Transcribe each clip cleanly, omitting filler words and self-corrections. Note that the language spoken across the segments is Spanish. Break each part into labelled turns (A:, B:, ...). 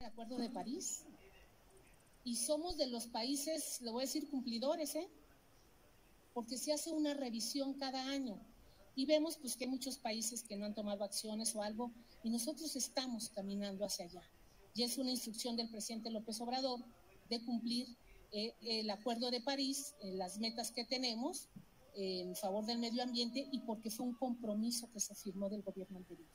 A: el Acuerdo de París y somos de los países, le voy a decir, cumplidores, porque se hace una revisión cada año y vemos pues que hay muchos países que no han tomado acciones o algo y nosotros estamos caminando hacia allá. Y es una instrucción del presidente López Obrador de cumplir el Acuerdo de París, las metas que tenemos en favor del medio ambiente y porque fue un compromiso que se firmó del gobierno anterior.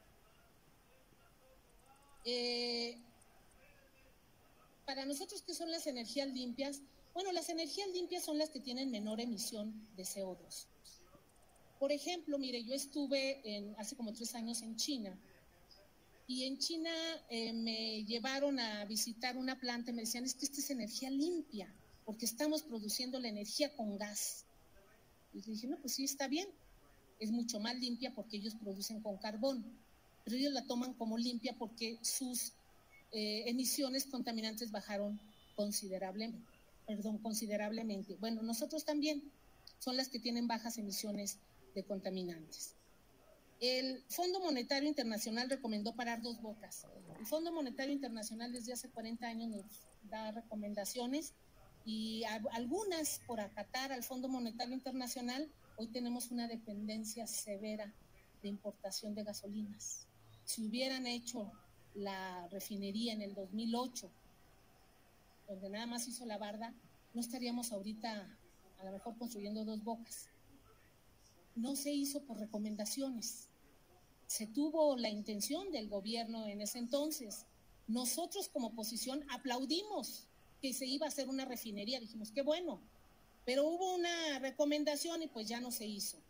A: Para nosotros, ¿qué son las energías limpias? Bueno, las energías limpias son las que tienen menor emisión de CO2. Por ejemplo, mire, yo estuve hace como 3 años en China y en China me llevaron a visitar una planta y me decían, es que esta es energía limpia porque estamos produciendo la energía con gas. Y dije, no, pues sí, está bien, es mucho más limpia porque ellos producen con carbón, pero ellos la toman como limpia porque sus emisiones contaminantes bajaron considerablemente. Bueno, nosotros también son las que tienen bajas emisiones de contaminantes. El Fondo Monetario Internacional recomendó parar 2 bocas. El Fondo Monetario Internacional desde hace 40 años nos da recomendaciones y algunas por acatar al Fondo Monetario Internacional, hoy tenemos una dependencia severa de importación de gasolinas. Si hubieran hecho la refinería en el 2008, donde nada más hizo la barda, no estaríamos ahorita a lo mejor construyendo 2 bocas. No se hizo por recomendaciones. Se tuvo la intención del gobierno en ese entonces. Nosotros como oposición aplaudimos que se iba a hacer una refinería, dijimos, qué bueno, pero hubo una recomendación y pues ya no se hizo.